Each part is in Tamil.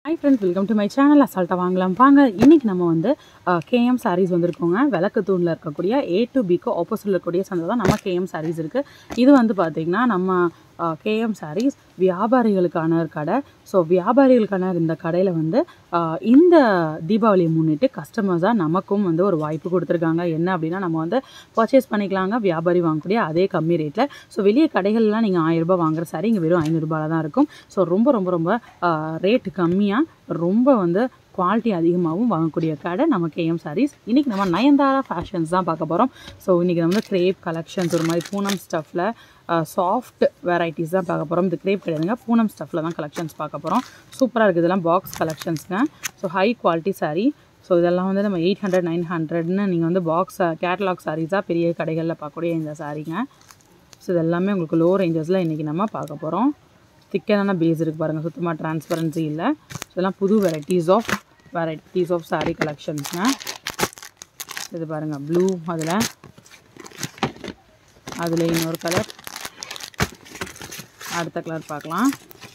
Hi friends, welcome to my channel. அசால்ட்டா வாங்கலாம் வாங்க. இன்னைக்கு நம்ம வந்து KM sarees வந்திருக்கோங்க. விளக்குத்தூண்ல இருக்கக்கூடிய A to B க்கு ஆப்போசிட்ல இருக்கக்கூடிய சந்தை தான் நம்ம KM sarees இருக்கு. இது வந்து பாத்தீங்கன்னா நம்ம KM sarees வியாபாரிகளுக்கான ஒரு கடை. ஸோ வியாபாரிகளுக்கான இந்த கடையில் வந்து இந்த தீபாவளியை முன்னிட்டு கஸ்டமர்ஸாக நமக்கும் வந்து ஒரு வாய்ப்பு கொடுத்துருக்காங்க. என்ன அப்படின்னா நம்ம வந்து பர்ச்சேஸ் பண்ணிக்கலாங்க வியாபாரி வாங்கக்கூடிய அதே கம்மி ரேட்டில். ஸோ வெளியே கடைகள்லாம் நீங்கள் 1000 ரூபாய் வாங்குற சாரி இங்கே வெறும் 500 ரூபாயில் தான் இருக்கும். ஸோ ரொம்ப ரேட்டு கம்மியாக ரொம்ப வந்து குவாலிட்டி அதிகமாகவும் வாங்கக்கூடிய கடை நம்ம KM sarees. இன்றைக்கி நம்ம நயன்தாரா ஃபேஷன்ஸ் தான் பார்க்க போகிறோம். ஸோ இன்றைக்கி நம்ம வந்து கிரேப் கலெக்ஷன்ஸ் ஒரு மாதிரி பூனம் ஸ்டஃப்பில் சாஃப்ட் வெரைட்டிஸ் தான் பார்க்க போகிறோம். இது கிரேப் கிடையாதுங்க, பூனம் ஸ்டஃப்பில் தான் கலெக்ஷன்ஸ் பார்க்க போகிறோம். சூப்பராக இருக்குது, இதெல்லாம் பாக்ஸ் கலெக்ஷன்ஸுங்க. So high quality sari. So இதெல்லாம் வந்து நம்ம 800 900ன்னு நீங்கள் வந்து பாக்ஸ் கேட்டலாக் சாரீஸாக பெரிய கடைகளில் பார்க்கக்கூடிய இந்த சாரீங்க. ஸோ இதெல்லாமே உங்களுக்கு லோ ரேஞ்சஸில் இன்றைக்கி நம்ம பார்க்க போகிறோம். திக்கனான பேஸ் இருக்குது பாருங்கள், சுத்தமாக டிரான்ஸ்பரன்சி இல்லை. ஸோ இதெல்லாம் புது வெரைட்டிஸ் ஆஃப் சாரீ கலெக்ஷன்ஸுங்க. இது பாருங்கள் ப்ளூ, அதில் இன்னொரு கலர், அடுத்த கலர் பார்க்கலாம்.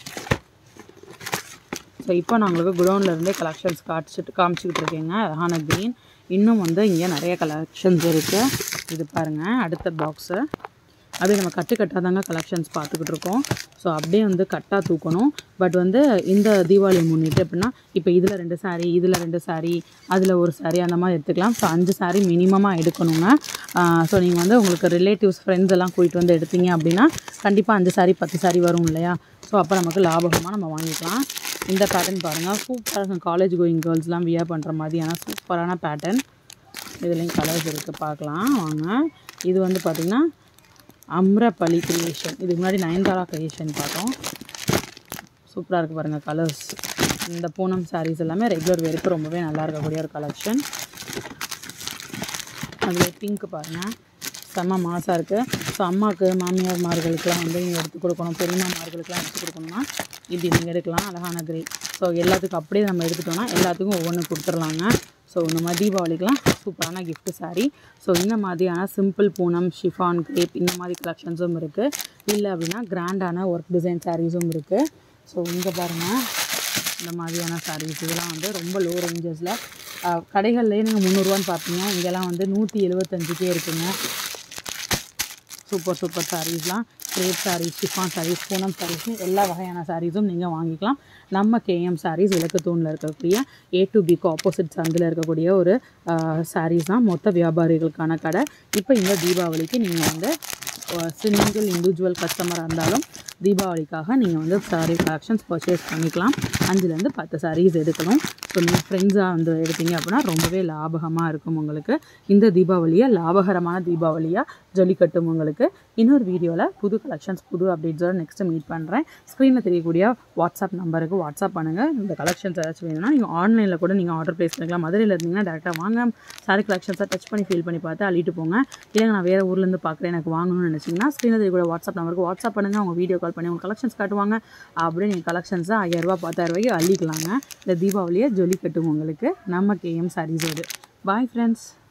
ஸோ இப்போ நான் உங்களுக்கு குடோன்லேருந்தே கலெக்ஷன்ஸ் காமிச்சிக்கிட்டு இருக்கேங்க. அழகான க்ரீன். இன்னும் வந்து இங்கே நிறைய கலெக்ஷன்ஸ் இருக்குது. இது பாருங்கள் அடுத்த பாக்ஸு. அப்படியே நம்ம கட்டாக தாங்க கலெக்ஷன்ஸ் பார்த்துக்கிட்டு இருக்கோம். ஸோ அப்படியே வந்து கட்டாக தூக்கணும். பட் வந்து இந்த தீபாவளி முன்னிட்டு எப்படின்னா இப்போ இதில் 2 சாரீ, இதில் 2 சாரீ, அதில் ஒரு சாரீ அந்த மாதிரி எடுத்துக்கலாம். ஸோ 5 சாரீ மினிமமாக எடுக்கணுங்க. ஸோ நீங்கள் வந்து உங்களுக்கு ரிலேட்டிவ்ஸ் ஃப்ரெண்ட்ஸ் எல்லாம் கூட்டிகிட்டு வந்து எடுத்தீங்க அப்படின்னா கண்டிப்பாக 5 சாரீ 10 சாரீ வரும் இல்லையா? ஸோ அப்போ நமக்கு லாபகமாக நம்ம வாங்கிக்கலாம். இந்த பேட்டர்ன் பாருங்கள், சூப்பராக காலேஜ் கோயிங் கேர்ள்ஸ்லாம் வியர் பண்ணுற மாதிரியான சூப்பரான பேட்டர்ன். இதுலேயும் கலர்ஸ் இருக்குது, பார்க்கலாம் வாங்க. இது வந்து பார்த்திங்கன்னா அம்ரபலி கிரியேஷன். இதுக்கு முன்னாடி நயன்தாரா கிரியேஷன் பார்த்தோம். சூப்பராக இருக்குது பாருங்கள் கலர்ஸ். இந்த பூனம் சாரீஸ் எல்லாமே ரெகுலர் வேருக்கு ரொம்பவே நல்லா இருக்கக்கூடிய ஒரு கலெக்ஷன். அதில் பிங்க் பாருங்கள், செம்ம மாசாக இருக்குது. ஸோ அம்மாவுக்கு மாமியார்மார்களுக்கெலாம் வந்து நீங்கள் எடுத்து கொடுக்கணும், பெரியம்மார்களுக்கெலாம் எடுத்து கொடுக்கணும்னா இப்படி நீங்கள் எடுக்கலாம். அழகான கிரே. ஸோ எல்லாத்துக்கும் அப்படியே நம்ம எடுத்துட்டோம்னா எல்லாத்துக்கும் ஒவ்வொன்று கொடுத்துர்லாங்க. ஸோ இந்த மாதிரி தீபாவளிக்கெலாம் சூப்பரான கிஃப்ட் சாரீ. ஸோ இந்த மாதிரியான சிம்பிள் பூனம், ஷிஃபான், கிரேப் இந்த மாதிரி கலெக்ஷன்ஸும் இருக்குது. இல்லை அப்படின்னா கிராண்டான ஒர்க் டிசைன் சாரீஸும் இருக்குது. ஸோ இங்கே பாருங்கள் இந்த மாதிரியான சாரீஸ் இதெல்லாம் வந்து ரொம்ப லோ ரேஞ்சஸில் கடைகள்லேயே நீங்கள் 300ரூவான்னு பார்ப்பீங்க, இங்கெல்லாம் வந்து 175க்கே இருக்குங்க. சூப்பர் சாரீஸ்லாம் கிரேப் சாரீஸ், ஷிஃபான் சாரீஸ், பூனம் சாரீஸ்னு எல்லா வகையான சாரீஸும் நீங்கள் வாங்கிக்கலாம். நம்ம KM sarees விளக்குத்தூணில் இருக்கக்கூடிய A to B க்கு ஆப்போசிட் சந்தில் இருக்கக்கூடிய ஒரு சாரீஸ் தான் மொத்த வியாபாரிகளுக்கான கடை. இப்போ இந்த தீபாவளிக்கு நீங்கள் வந்து சிங்கிள் இண்டிவிஜுவல் கஸ்டமராக இருந்தாலும் தீபாவளிக்காக நீங்கள் வந்து சாரீ கலெக்ஷன்ஸ் பர்ச்சேஸ் பண்ணிக்கலாம். 5லேருந்து 10 சாரீஸ் எடுக்கணும். ஸோ நீங்கள் ஃப்ரெண்ட்ஸாக வந்து எடுத்தீங்க அப்படின்னா ரொம்பவே லாபகமாக இருக்கும் உங்களுக்கு. இந்த தீபாவளியை லாபகரமான தீபாவளியாக ஜொலிக்கட்டும் உங்களுக்கு. இன்னொரு வீடியோவில் புது கலெக்ஷன்ஸ் புது அப்டேட்ஸோடு நெக்ஸ்ட்டு மீட் பண்ணுறேன். ஸ்க்ரீனில் தெரியக்கூடிய வாட்ஸ்அப் நம்பருக்கு வாட்ஸ்அப் பண்ணுங்கள். இந்த கலெக்ஷன்ஸ் ஏதாச்சும் வேணும்னா நீங்கள் ஆன்லைனில் கூட நீங்கள் ஆர்டர் ப்ளேஸ் பண்ணிக்கலாம். மதுரையில் இருந்தீங்கன்னா டேரெக்டாக வாங்க, சாரீ கலெக்ஷன்ஸை டச் பண்ணி ஃபீல் பண்ணி பார்த்து அள்ளிட்டு போங்க. இல்லைங்க நான் வேறு ஊர்லேருந்து பார்க்குறேன் எனக்கு வாங்கணும்னு நினச்சிங்கன்னா ஸ்க்ரீனில் தெரியக்கூடிய வாட்ஸ்அப் நம்பருக்கு வாட்ஸ்அப் பண்ணுங்கள். அவங்க வீடியோ கால் பண்ணி அவங்க கலெக்ஷன்ஸ் காட்டுவாங்க. அப்படியே நீங்கள் கலெக்ஷன்ஸை 5000 ரூபா 10000 ரூபாய்க்கு அள்ளிக்கலாங்க. இந்த தீபாவளியை ஜொலிக்கட்டும் உங்களுக்கு நம்ம KM sarees ஓடு. Bye friends.